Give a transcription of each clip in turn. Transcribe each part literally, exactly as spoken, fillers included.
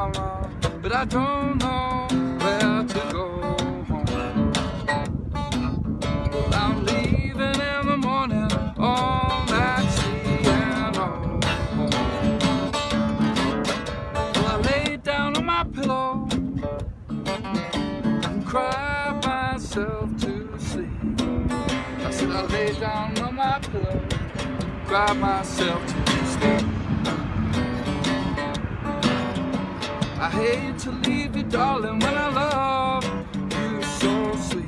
tomorrow, but I don't know where to go home. Well, I'm leaving in the morning on that C N O. Well, I laid down on my pillow and cried myself to sleep. I said I laid down on my pillow, cried myself to sleep. I hate to leave you, darling, when I love you so sweet.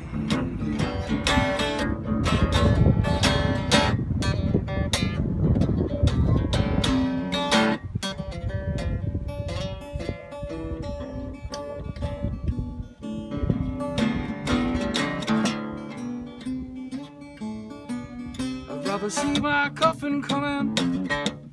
I'd rather see my coffin coming